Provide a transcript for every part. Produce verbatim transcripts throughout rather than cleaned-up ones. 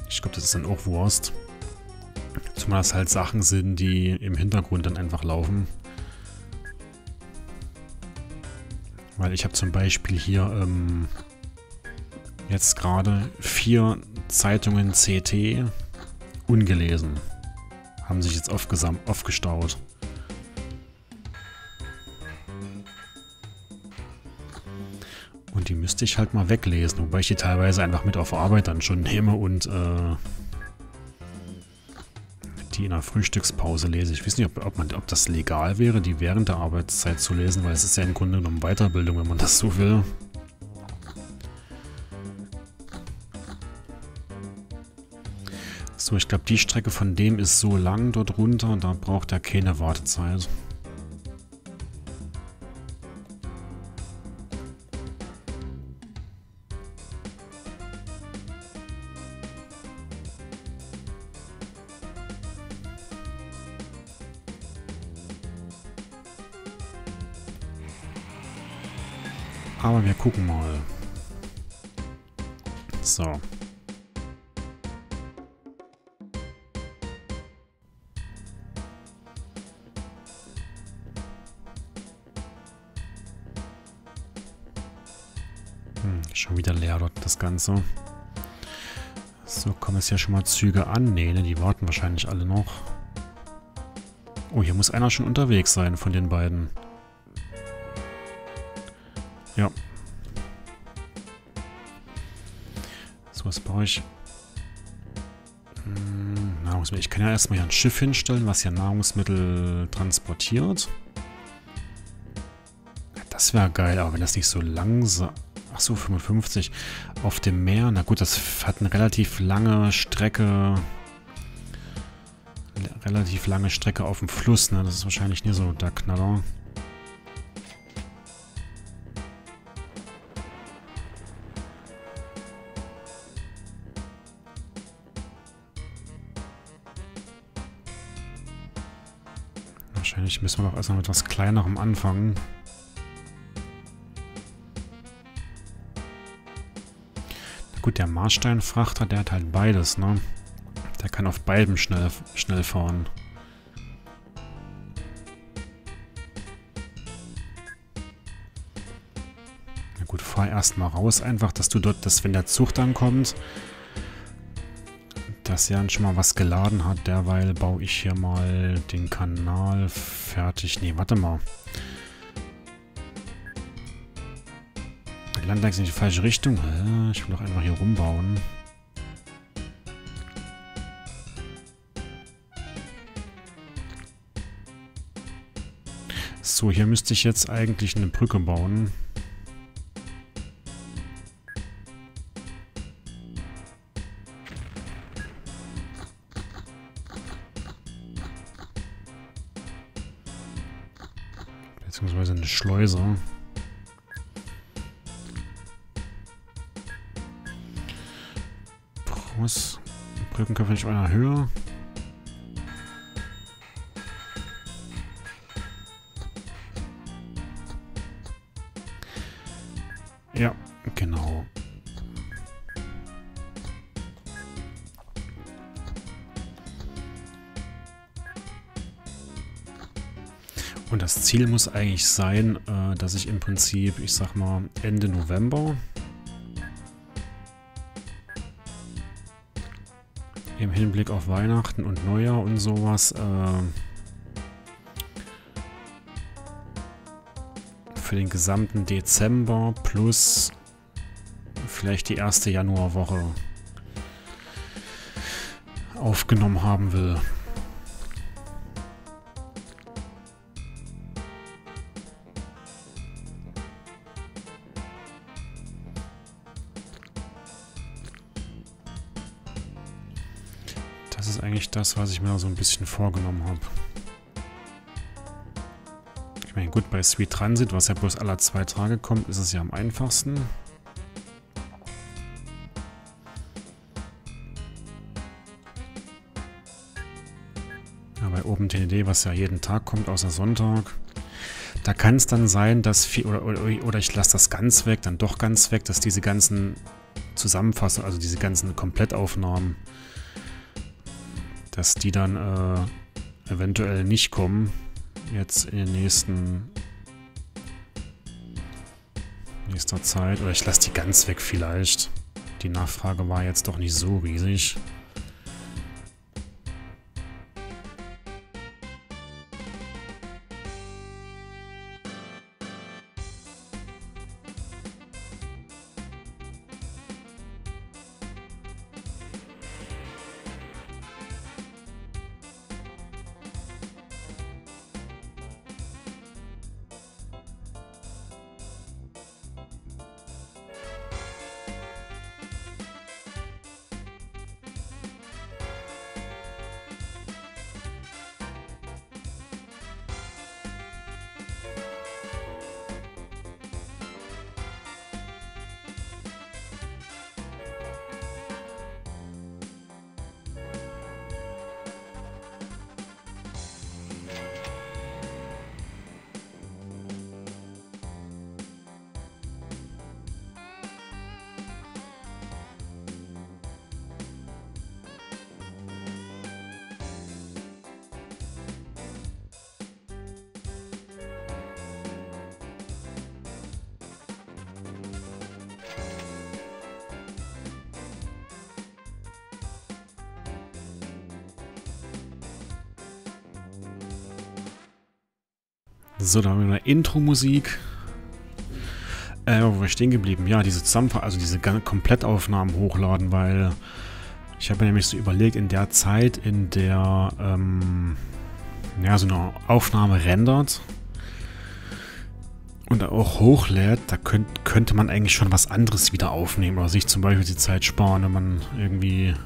Ich glaube, das ist dann auch Wurst. Zumal das halt Sachen sind, die im Hintergrund dann einfach laufen. Weil ich habe zum Beispiel hier ähm, jetzt gerade vier Zeitungen C T ungelesen. Haben sich jetzt aufgesam- aufgestaut. Und die müsste ich halt mal weglesen, wobei ich die teilweise einfach mit auf Arbeit dann schon nehme und äh, die in der Frühstückspause lese. Ich weiß nicht, ob, ob, man, ob das legal wäre, die während der Arbeitszeit zu lesen, weil es ist ja im Grunde genommen Weiterbildung, wenn man das so will. So, ich glaube, die Strecke von dem ist so lang dort runter, da braucht er keine Wartezeit. Aber wir gucken mal. So. Hm, schon wieder leer dort das Ganze. So, kommen jetzt ja schon mal Züge an. Nee, ne, die warten wahrscheinlich alle noch. Oh, hier muss einer schon unterwegs sein von den beiden. Ja. So, was brauche ich? Hm, Nahrungsmittel. Ich kann ja erstmal hier ein Schiff hinstellen, was ja Nahrungsmittel transportiert. Das wäre geil, aber wenn das nicht so langsam... Ach so, fünfundfünfzig. Auf dem Meer. Na gut, das hat eine relativ lange Strecke... Relativ lange Strecke auf dem Fluss, ne? Das ist wahrscheinlich nicht so der Knaller. Wahrscheinlich müssen wir doch erstmal mit etwas Kleinerem anfangen. Na gut, der Marsteinfrachter, der hat halt beides, ne? Der kann auf beiden schnell, schnell fahren. Na gut, fahr erstmal raus einfach, dass du dort, dass wenn der Zug dann kommt, dass Jan schon mal was geladen hat. Derweil baue ich hier mal den Kanal fertig. Nee, warte mal. Ich lande in die falsche Richtung. Ich will doch einfach hier rumbauen. So, hier müsste ich jetzt eigentlich eine Brücke bauen. Beziehungsweise eine Schleuse. Brust. Brückenköpfe nicht auf einer Höhe. Ja, genau. Und das Ziel muss eigentlich sein, äh, dass ich im Prinzip, ich sag mal, Ende November im Hinblick auf Weihnachten und Neujahr und sowas äh, für den gesamten Dezember plus vielleicht die erste Januarwoche aufgenommen haben will. Das ist eigentlich das, was ich mir so ein bisschen vorgenommen habe. Ich meine, gut, bei Sweet Transit, was ja bloß alle zwei Tage kommt, ist es ja am einfachsten. Ja, bei OpenTND, was ja jeden Tag kommt, außer Sonntag, da kann es dann sein, dass viel, oder, oder, oder ich lasse das ganz weg, dann doch ganz weg, dass diese ganzen Zusammenfassung, also diese ganzen Komplettaufnahmen, dass die dann äh, eventuell nicht kommen, jetzt in den nächsten nächster Zeit. Oder ich lasse die ganz weg vielleicht. Die Nachfrage war jetzt doch nicht so riesig. So, da haben wir eine Intro-Musik. Äh, wo wir stehen geblieben? Ja, diese Zusammenfassung, also diese Komplettaufnahmen hochladen, weil ich habe mir nämlich so überlegt, in der Zeit, in der ähm, ja, so eine Aufnahme rendert und auch hochlädt, da könnt, könnte man eigentlich schon was anderes wieder aufnehmen oder sich zum Beispiel die Zeit sparen, wenn man irgendwie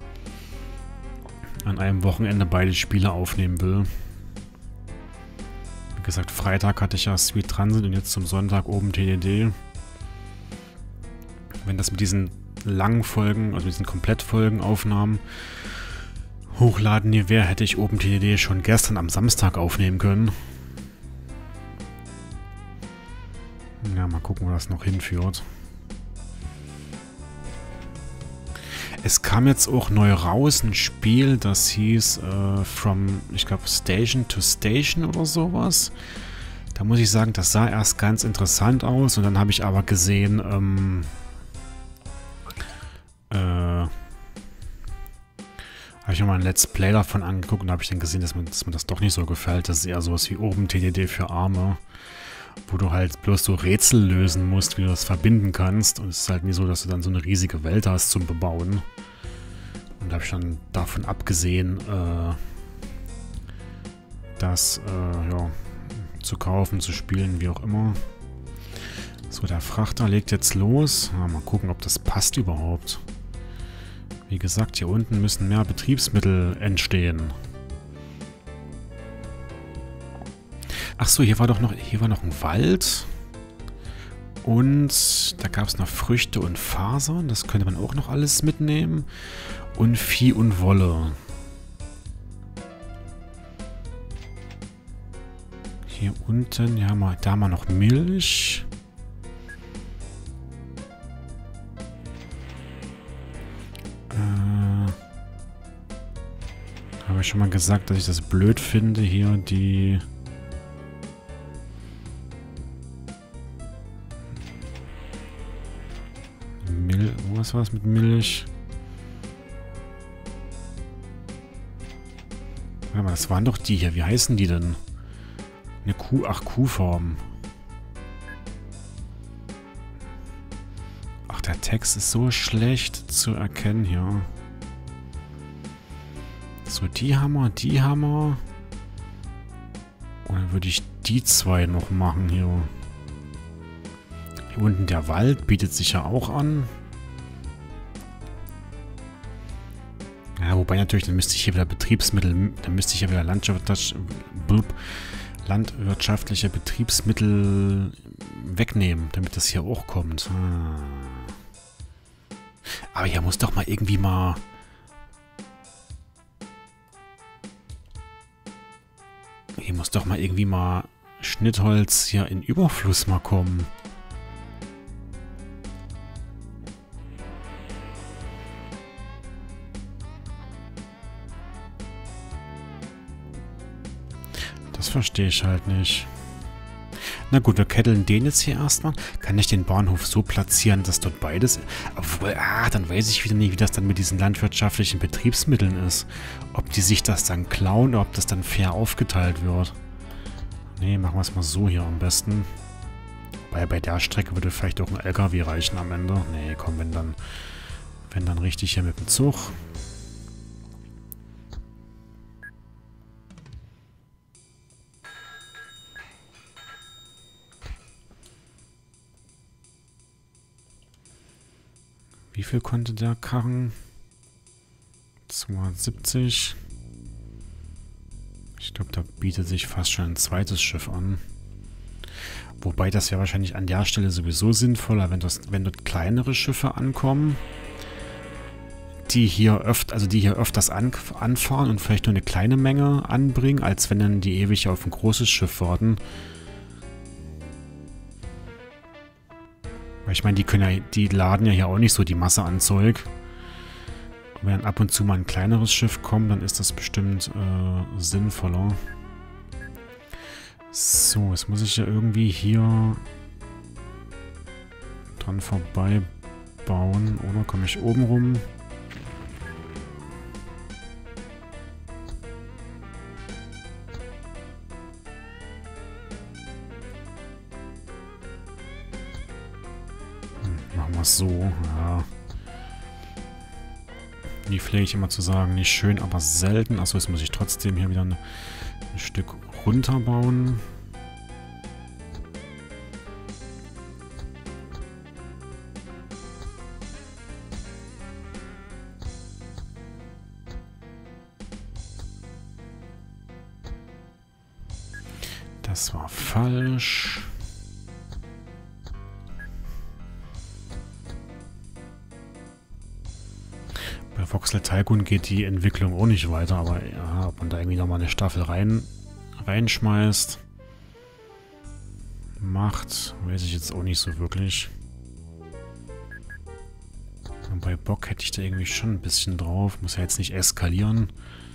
an einem Wochenende beide Spiele aufnehmen will. Wie gesagt, Freitag hatte ich ja Sweet Transit und jetzt zum Sonntag oben T D D. Wenn das mit diesen langen Folgen, also mit diesen Komplettfolgen, Aufnahmen hochladen hier wäre, hätte ich oben T D D schon gestern am Samstag aufnehmen können. Ja, mal gucken, wo das noch hinführt. Es kam jetzt auch neu raus ein Spiel, das hieß äh, From, ich glaube, Station to Station oder sowas. Da muss ich sagen, das sah erst ganz interessant aus und dann habe ich aber gesehen, ähm, äh, habe ich mir mal ein Let's Play davon angeguckt und da habe ich dann gesehen, dass, man, dass mir das doch nicht so gefällt. Das ist eher sowas wie oben T D D für Arme, wo du halt bloß so Rätsel lösen musst, wie du das verbinden kannst. Und es ist halt nie so, dass du dann so eine riesige Welt hast zum Bebauen. Und da habe ich dann davon abgesehen, äh, das äh, ja, zu kaufen, zu spielen, wie auch immer. So, der Frachter legt jetzt los. Ja, mal gucken, ob das passt überhaupt. Wie gesagt, hier unten müssen mehr Betriebsmittel entstehen. Ach so, hier war doch noch, hier war noch ein Wald. Und da gab es noch Früchte und Fasern. Das könnte man auch noch alles mitnehmen. Und Vieh und Wolle. Hier unten, ja, mal, da haben wir noch Milch. Äh, habe ich schon mal gesagt, dass ich das blöd finde, hier die... Mil was war es mit Milch? Warte mal, das waren doch die hier. Wie heißen die denn? Eine Kuh, ach, Kuhform. Ach, der Text ist so schlecht zu erkennen hier. So, die haben wir, die haben wir. Und dann würde ich die zwei noch machen hier. Hier unten der Wald bietet sich ja auch an. Ja, wobei natürlich, dann müsste ich hier wieder Betriebsmittel, dann müsste ich ja wieder Landwirtschaft, landwirtschaftliche Betriebsmittel wegnehmen, damit das hier auch kommt. Aber hier muss doch mal irgendwie mal... Hier muss doch mal irgendwie mal Schnittholz hier in Überfluss mal kommen. Das verstehe ich halt nicht. Na gut, wir ketteln den jetzt hier erstmal. Kann ich den Bahnhof so platzieren, dass dort beides... Obwohl, ah, dann weiß ich wieder nicht, wie das dann mit diesen landwirtschaftlichen Betriebsmitteln ist. Ob die sich das dann klauen oder ob das dann fair aufgeteilt wird. Nee, machen wir es mal so hier am besten. Weil bei der Strecke würde vielleicht auch ein L K W reichen am Ende. Nee, komm, wenn dann... Wenn dann richtig hier mit dem Zug... Wie viel konnte der karren? zweihundertsiebzig. Ich glaube, da bietet sich fast schon ein zweites Schiff an. Wobei das ja wahrscheinlich an der Stelle sowieso sinnvoller, wenn, das, wenn dort kleinere Schiffe ankommen, die hier öfter, also die hier öfters an, anfahren und vielleicht nur eine kleine Menge anbringen, als wenn dann die ewig auf ein großes Schiff warten. Weil ich meine, die können ja, die laden ja hier auch nicht so die Masse an Zeug. Und wenn ab und zu mal ein kleineres Schiff kommt, dann ist das bestimmt äh, sinnvoller. So, jetzt muss ich ja irgendwie hier dran vorbei bauen. Oder komme ich oben rum? Machen wir es so, ja. Die pflege ich immer zu sagen, nicht schön, aber selten. Achso, jetzt muss ich trotzdem hier wieder ein, ein Stück runterbauen. Das war falsch. Bei Voxel Tycoon geht die Entwicklung auch nicht weiter, aber ja, ob man da irgendwie nochmal eine Staffel rein, reinschmeißt, macht, weiß ich jetzt auch nicht so wirklich. Und bei Bock hätte ich da irgendwie schon ein bisschen drauf. Muss ja jetzt nicht eskalieren.